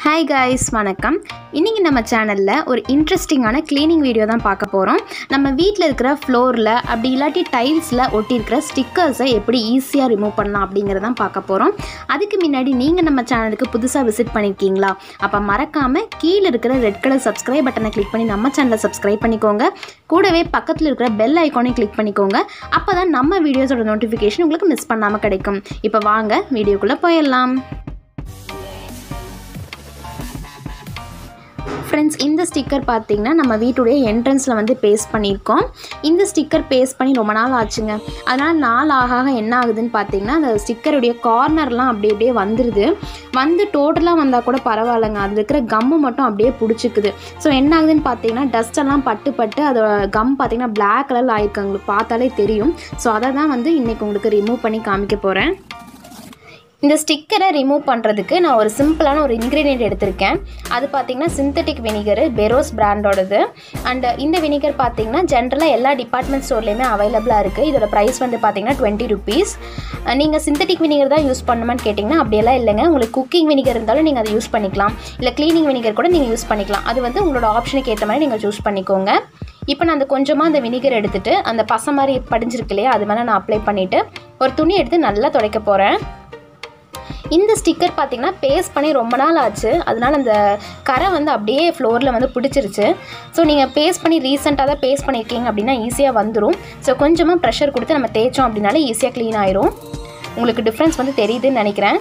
Hi guys, வணக்கம். இன்றைக்கி நம்ம சேனலில் ஒரு இன்ட்ரெஸ்டிங்கான க்ளீனிங் வீடியோ தான் பார்க்க போகிறோம். நம்ம வீட்டில் இருக்கிற ஃப்ளோரில் அப்படி இல்லாட்டி டைல்ஸில் ஒட்டியிருக்கிற ஸ்டிக்கர்ஸை எப்படி ஈஸியாக ரிமூவ் பண்ணலாம் அப்படிங்கிறதான் பார்க்க போகிறோம். அதுக்கு முன்னாடி நீங்கள் நம்ம சேனலுக்கு புதுசாக விசிட் பண்ணியிருக்கீங்களா? அப்போ மறக்காமல் கீழே இருக்கிற ரெட் கலர் சப்ஸ்கிரைப் பட்டனை கிளிக் பண்ணி நம்ம சேனலை சப்ஸ்கிரைப் பண்ணிக்கோங்க. கூடவே பக்கத்தில் இருக்கிற பெல் ஐக்கானையும் கிளிக் பண்ணிக்கோங்க. அப்போ தான் நம்ம வீடியோஸோட நோட்டிஃபிகேஷன் உங்களுக்கு மிஸ் பண்ணாமல் கிடைக்கும். இப்போ வாங்க வீடியோக்குள்ளே போயிடலாம். ஃப்ரெண்ட்ஸ், இந்த ஸ்டிக்கர் பார்த்திங்கன்னா நம்ம வீட்டுடைய என்ட்ரன்ஸில் வந்து பேஸ்ட் பண்ணியிருக்கோம். இந்த ஸ்டிக்கர் பேஸ்ட் பண்ணி ரொம்ப நாள் ஆச்சுங்க. அதனால் நாள் ஆக என்ன ஆகுதுன்னு பார்த்திங்கன்னா அந்த ஸ்டிக்கருடைய கார்னர்லாம் அப்படியே வந்துடுது. வந்து டோட்டலாக வந்தால் கூட பரவாயில்லைங்க, அதில் இருக்கிற கம்மு மட்டும் அப்படியே பிடிச்சிக்குது. ஸோ என்ன ஆகுதுன்னு பார்த்தீங்கன்னா டஸ்ட்டெல்லாம் பட்டு அதோட கம் பார்த்திங்கன்னா பிளாக் கலரில் ஆயிருக்கு. உங்களுக்கு பார்த்தாலே தெரியும். ஸோ அதை தான் வந்து இன்றைக்கி உங்களுக்கு ரிமூவ் பண்ணி காமிக்க போகிறேன். இந்த ஸ்டிக்கரை ரிமூவ் பண்ணுறதுக்கு நான் ஒரு சிம்பிளான ஒரு இன்க்ரீடியன்ட் எடுத்திருக்கேன். அது பார்த்திங்கன்னா சிந்தட்டிக் வினிகர், 𝕮𝖆𝖆𝖐 பிராண்டோடது. அண்ட் இந்த வினிகர் பார்த்திங்கன்னா ஜென்ரலாக எல்லா டிபார்ட்மெண்ட் ஸ்டோர்லேயுமே அவைலபிளாக இருக்குது. இதோட ப்ரைஸ் வந்து பார்த்திங்கன்னா 20 rupees. நீங்கள் சிந்தட்டிக் வினிகர் தான் யூஸ் பண்ணுமான்னு கேட்டிங்கன்னா அப்படியெல்லாம் இல்லைங்க. உங்களுக்கு குக்கிங் வினிகர் இருந்தாலும் நீங்கள் அதை யூஸ் பண்ணிக்கலாம். இல்லை க்ளீனிங் வினிகர் கூட நீங்கள் யூஸ் பண்ணிக்கலாம். அது வந்து உங்களோட ஆப்ஷனுக்கு ஏற்ற மாதிரி நீங்கள் சூஸ் பண்ணிக்கோங்க. இப்போ நான் அந்த கொஞ்சமாக அந்த வினிகர் எடுத்துகிட்டு அந்த பசை மாதிரி படிஞ்சிருக்கு இல்லையா, அது மேலே நான் அப்ளை பண்ணிவிட்டு ஒரு துணி எடுத்து நல்லா துடைக்க போகிறேன். இந்த ஸ்டிக்கர் பார்த்திங்கன்னா பேஸ்ட் பண்ணி ரொம்ப நாள் ஆச்சு. அதனால் அந்த கரை வந்து அப்படியே ஃப்ளோரில் வந்து பிடிச்சிருச்சு. ஸோ நீங்கள் பேஸ்ட் பண்ணி ரீசெண்டாக தான் பேஸ்ட் பண்ணியிருக்கீங்க அப்படின்னா ஈஸியாக வந்துடும். ஸோ கொஞ்சமாக ப்ரெஷர் கொடுத்து நம்ம தேய்ச்சோம் அப்படின்னாலே ஈஸியாக க்ளீன் ஆயிரும். உங்களுக்கு டிஃப்ரென்ஸ் வந்து தெரியுதுன்னு நினைக்கிறேன்.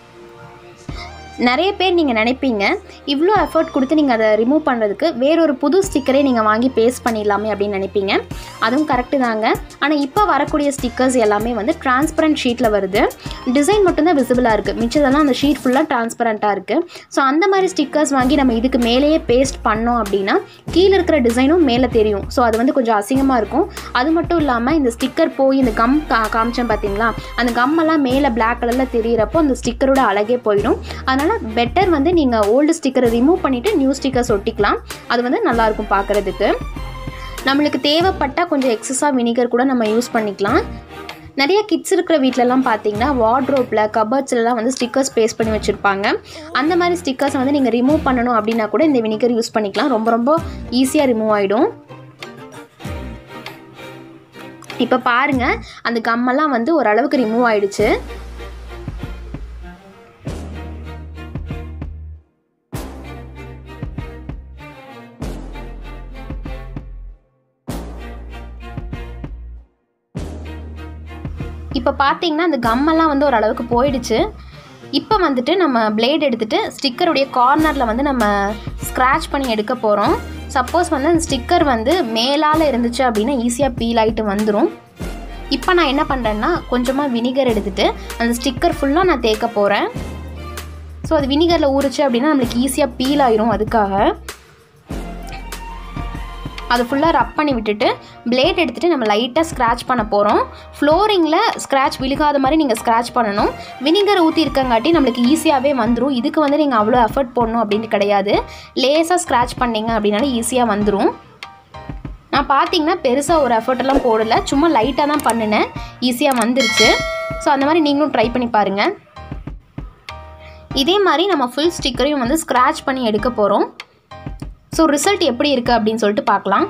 நிறைய பேர் நீங்கள் நினைப்பீங்க இவ்வளோ எஃபர்ட் கொடுத்து நீங்கள் அதை ரிமூவ் பண்ணுறதுக்கு வேறொரு புது ஸ்டிக்கரே நீங்கள் வாங்கி பேஸ்ட் பண்ணிடலாமே அப்படின்னு நினைப்பீங்க. அதுவும் கரெக்டு தாங்க. ஆனால் இப்போ வரக்கூடிய ஸ்டிக்கர்ஸ் எல்லாமே வந்து டிரான்ஸ்பரண்ட் ஷீட்டில் வருது. டிசைன் மட்டும்தான் விசிபிளாக இருக்குது, மிச்சதெல்லாம் அந்த ஷீட் ஃபுல்லாக டிரான்ஸ்பரண்ட்டாக இருக்குது. ஸோ அந்த மாதிரி ஸ்டிக்கர்ஸ் வாங்கி நம்ம இதுக்கு மேலேயே பேஸ்ட் பண்ணோம் அப்படின்னா கீழே இருக்கிற டிசைனும் மேலே தெரியும். ஸோ அது வந்து கொஞ்சம் அசிங்கமாக இருக்கும். அது மட்டும் இல்லாமல் இந்த ஸ்டிக்கர் போய் இந்த கம் காமிச்சேன் பார்த்தீங்களா, அந்த கம்மெல்லாம் மேலே பிளாக் கலரில் தெரியிறப்போ அந்த ஸ்டிக்கரோட அழகே போயிடும். அதனால் பெட்டர் வந்து நீங்கள் ஓல்டு ஸ்டிக்கரை ரிமூவ் பண்ணிவிட்டு நியூ ஸ்டிக்கர்ஸ் ஒட்டிக்கலாம். அது வந்து நல்லாயிருக்கும் பார்க்குறதுக்கு. நம்மளுக்கு தேவைப்பட்டால் கொஞ்சம் எக்ஸஸாக வினிகர் கூட நம்ம யூஸ் பண்ணிக்கலாம். நிறைய கிட்ஸ் இருக்கிற வீட்டிலலாம் பார்த்தீங்கன்னா வார்ட்ரோப்பில் கபர்ட்ஸ்லாம் வந்து ஸ்டிக்கர்ஸ் பேஸ்ட் பண்ணி வச்சுருப்பாங்க. அந்த மாதிரி ஸ்டிக்கர்ஸை வந்து நீங்கள் ரிமூவ் பண்ணணும் அப்படின்னா கூட இந்த வினிகர் யூஸ் பண்ணிக்கலாம். ரொம்ப ஈஸியாக ரிமூவ் ஆகிடும். இப்போ பாருங்கள், அந்த கம்மெல்லாம் வந்து ஓரளவுக்கு ரிமூவ் ஆகிடுச்சு. இப்போ பார்த்தீங்கன்னா அந்த கம்மெல்லாம் வந்து ஓரளவுக்கு போயிடுச்சு. இப்போ வந்துட்டு நம்ம பிளேட் எடுத்துகிட்டு ஸ்டிக்கருடைய கார்னரில் வந்து நம்ம ஸ்க்ராட்ச் பண்ணி எடுக்க போகிறோம். சப்போஸ் வந்து அந்த ஸ்டிக்கர் வந்து மேலால் இருந்துச்சு அப்படின்னா ஈஸியாக பீல் ஆகிட்டு வந்துடும். இப்போ நான் என்ன பண்ணுறேன்னா கொஞ்சமாக வினிகர் எடுத்துகிட்டு அந்த ஸ்டிக்கர் ஃபுல்லாக நான் தேய்க்க போகிறேன். ஸோ அது வினிகரில் ஊறுச்சு அப்படின்னா நம்மளுக்கு ஈஸியாக பீல் ஆயிரும். அதுக்காக அது ஃபுல்லாக ரப் பண்ணி விட்டுட்டு பிளேட் எடுத்துகிட்டு நம்ம லைட்டாக ஸ்க்ராட்ச் பண்ண போகிறோம். ஃப்ளோரிங்கில் ஸ்க்ராட்ச் விழுகாத மாதிரி நீங்கள் ஸ்க்ராட்ச் பண்ணணும். வினிகர் ஊற்றி இருக்கங்காட்டி நம்மளுக்கு ஈஸியாகவே வந்துடும். இதுக்கு வந்து நீங்கள் அவ்வளோ எஃபர்ட் போடணும் அப்படின்ட்டு கிடையாது. லேஸாக ஸ்க்ராட்ச் பண்ணிங்க அப்படின்னாலும் ஈஸியாக வந்துடும். நான் பார்த்தீங்கன்னா பெருசாக ஒரு எஃபர்ட்டெல்லாம் போடலை, சும்மா லைட்டாக தான் பண்ணினேன், ஈஸியாக வந்துருச்சு. ஸோ அந்த மாதிரி நீங்களும் ட்ரை பண்ணி பாருங்கள். இதே மாதிரி நம்ம ஃபுல் ஸ்டிக்கரையும் வந்து ஸ்க்ராட்ச் பண்ணி எடுக்க போகிறோம். ஸோ ரிசல்ட் எப்படி இருக்குது அப்படின்னு சொல்லிட்டு பார்க்கலாம்.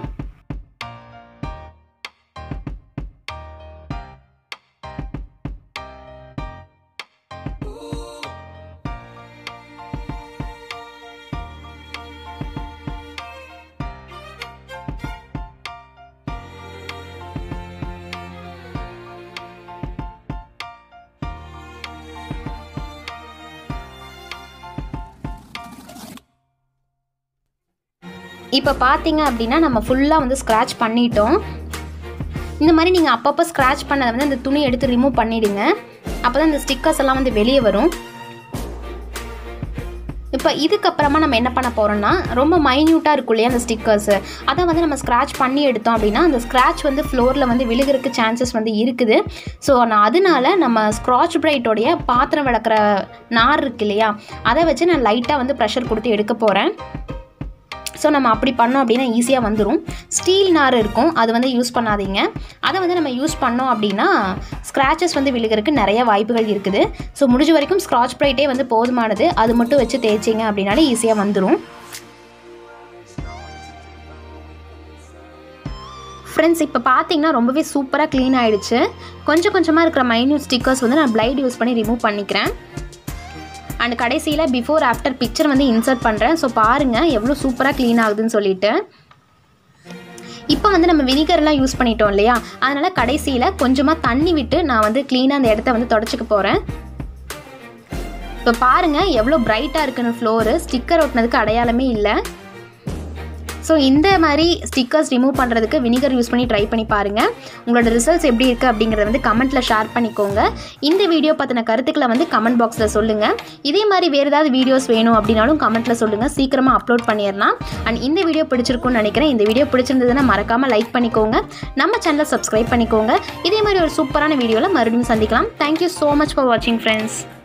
இப்போ பார்த்தீங்க அப்படின்னா நம்ம ஃபுல்லாக வந்து ஸ்க்ராட்ச் பண்ணிட்டோம். இந்த மாதிரி நீங்கள் அப்பப்போ ஸ்க்ராட்ச் பண்ணதை வந்து அந்த துணி எடுத்து ரிமூவ் பண்ணிவிடுங்க. அப்போ தான் இந்த ஸ்டிக்கர்ஸ் எல்லாம் வந்து வெளியே வரும். இப்போ இதுக்கப்புறமா நம்ம என்ன பண்ண போகிறோம்னா ரொம்ப மைன்யூட்டாக இருக்கும் இல்லையா அந்த ஸ்டிக்கர்ஸு, அதை வந்து நம்ம ஸ்க்ராட்ச் பண்ணி எடுத்தோம் அப்படின்னா அந்த ஸ்க்ராட்ச் வந்து ஃப்ளோரில் வந்து விழுகிறதுக்கு சான்சஸ் வந்து இருக்குது. ஸோ நான் அதனால நம்ம ஸ்க்ராட்ச் பிரைட்டோடைய பாத்திரம் விளக்குற நார் இருக்கு இல்லையா, அதை வச்சு நான் லைட்டாக வந்து ப்ரெஷர் கொடுத்து எடுக்க போகிறேன். ஸோ நம்ம அப்படி பண்ணோம் அப்படின்னா ஈஸியாக வந்துடும். ஸ்டீல் நார் இருக்கும், அது வந்து யூஸ் பண்ணாதீங்க. அதை வந்து நம்ம யூஸ் பண்ணோம் அப்படின்னா ஸ்க்ராச்சஸ் வந்து விழுகிறதுக்கு நிறைய வாய்ப்புகள் இருக்குது. ஸோ முடிஞ்ச வரைக்கும் ஸ்க்ராட்ச் ப்ரைட்டே வந்து போதுமானது. அது மட்டும் வச்சு தேய்ச்சிங்க அப்படின்னாலே ஈஸியாக வந்துடும். ஃப்ரெண்ட்ஸ், இப்போ பார்த்தீங்கன்னா ரொம்பவே சூப்பராக க்ளீன் ஆகிடுச்சு. கொஞ்சம் கொஞ்சமாக இருக்கிற மைன்யூட் ஸ்டிக்கர்ஸ் வந்து நான் பிளைட் யூஸ் பண்ணி ரிமூவ் பண்ணிக்கிறேன். அண்ட் கடைசியில் பிஃபோர் ஆஃப்டர் பிக்சர் வந்து இன்சர்ட் பண்ணுறேன். ஸோ பாருங்கள் எவ்வளோ சூப்பராக க்ளீன் ஆகுதுன்னு சொல்லிட்டு. இப்போ வந்து நம்ம வினிகர்லாம் யூஸ் பண்ணிட்டோம் இல்லையா, அதனால் கடைசியில் கொஞ்சமாக தண்ணி விட்டு நான் வந்து க்ளீனாக அந்த இடத்த வந்து தொடச்சிக்க போகிறேன். இப்போ பாருங்கள் எவ்வளோ பிரைட்டாக இருக்குன்னு ஃப்ளோரு. ஸ்டிக்கர் ஒட்டினதுக்கு அடையாளமே இல்லை. ஸோ இந்த மாதிரி ஸ்டிக்கர்ஸ் ரிமூவ் பண்ணுறதுக்கு வினிகர் யூஸ் பண்ணி ட்ரை பண்ணி பாருங்கள். உங்களோட ரிசல்ட்ஸ் எப்படி இருக்குது அப்படிங்கிறத வந்து கமெண்ட்டில் ஷேர் பண்ணிக்கோங்க. இந்த வீடியோ பற்றின கருத்துக்களை வந்து கமெண்ட் பாக்ஸில் சொல்லுங்கள். இதே மாதிரி வேறு ஏதாவது வீடியோஸ் வேணும் அப்படின்னாலும் கமெண்ட்டில் சொல்லுங்கள், சீக்கிரமாக அப்லோட் பண்ணிடலாம். அண்ட் இந்த வீடியோ பிடிச்சிருக்குன்னு நினைக்கிறேன். இந்த வீடியோ பிடிச்சிருந்ததுன்னா மறக்காமல் லைக் பண்ணிக்கோங்க, நம்ம சேனலை சப்ஸ்கிரைப் பண்ணிக்கோங்க. இதே மாதிரி ஒரு சூப்பரான வீடியோவில் மறுபடியும் சந்திக்கலாம். தேங்க்யூ ஸோ மச் ஃபார் வாட்சிங் ஃப்ரெண்ட்ஸ்.